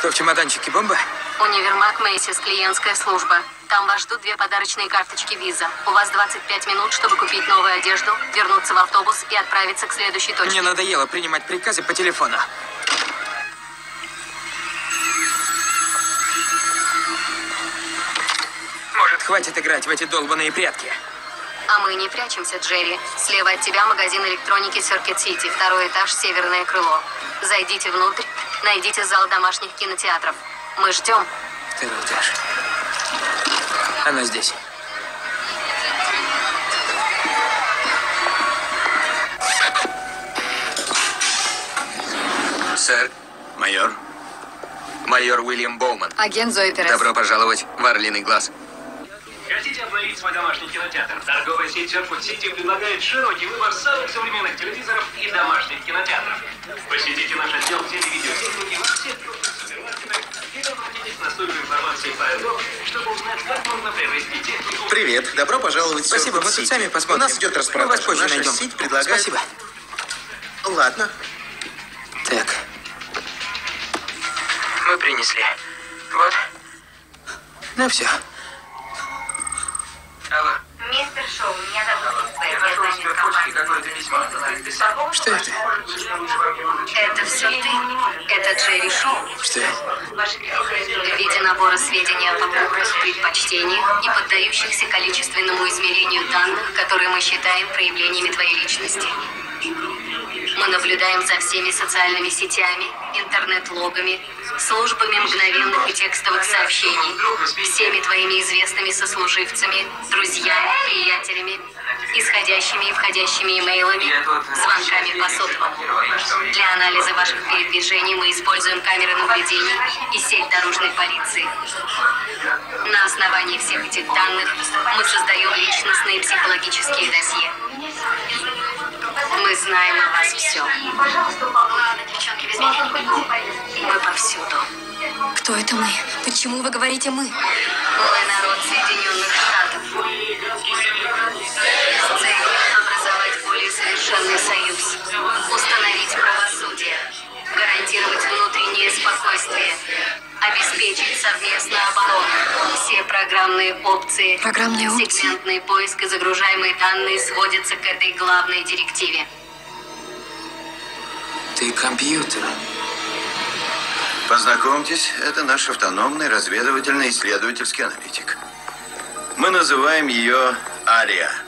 Что в чемоданчике, бомба? Универмаг Мэйсис, клиентская служба. Там вас ждут 2 подарочные карточки виза. У вас 25 минут, чтобы купить новую одежду, вернуться в автобус и отправиться к следующей точке. Мне надоело принимать приказы по телефону. Может, хватит играть в эти долбаные прятки? А мы не прячемся, Джерри. Слева от тебя магазин электроники Circuit City, 2-й этаж, северное крыло. Зайдите внутрь, найдите зал домашних кинотеатров. Мы ждем. 2-й этаж. Она здесь. Сэр. Майор. Майор Уильям Боуман. Агент Зои Перес. Добро пожаловать в Орлиный глаз. Хотите обновить свой домашний кинотеатр? Торговая сеть Circuit City предлагает широкий выбор самых современных телевизоров и домашних кинотеатров. Посетите наш отдел телевидеотехники во всех крупных супермаркетах или обратитесь на службу информации ФАЭДО, чтобы узнать, как можно приобрести технику. Привет, добро пожаловать в Спасибо, Circuit мы тут City. сами посмотрим. У нас идет распродажа. Мы вас позже Наша найдем. сеть предлагает... Спасибо. Ладно. Так. Мы принесли. Вот. Ну все. Алло. Мистер Шоу, меня зовут Лиспер, я занят компанией. Что это? Это все ты. Это Джерри Шоу. Что? В виде набора сведений о покупках, предпочтениях, не поддающихся количественному измерению данных, которые мы считаем проявлениями твоей личности. Мы наблюдаем за всеми социальными сетями, интернет-логами, службами мгновенных и текстовых сообщений, всеми твоими известными сослуживцами, друзьями, приятелями, исходящими и входящими имейлами, звонками по сотовому. Для анализа ваших передвижений мы используем камеры наблюдений и сеть дорожной полиции. На основании всех этих данных мы создаем личностные и психологические досье. Мы знаем о вас все. Мы повсюду. Кто это мы? Почему вы говорите «мы»? Мы народ Соединенных Штатов. С целью образовать более совершенный союз, установить правосудие, гарантировать внутреннее спокойствие, обеспечить совместную оборону. Все программные опции, Программные опции? сегментный поиск и загружаемые данные сводятся к этой главной директиве. Ты компьютер. Познакомьтесь, это наш автономный разведывательно-исследовательский аналитик. Мы называем ее Ария.